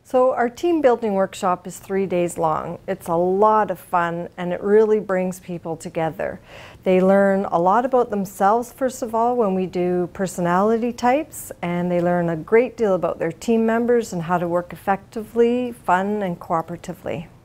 So our team building workshop is 3 days long. It's a lot of fun and it really brings people together. They learn a lot about themselves, first of all, when we do personality types, and they learn a great deal about their team members and how to work effectively, fun, and cooperatively.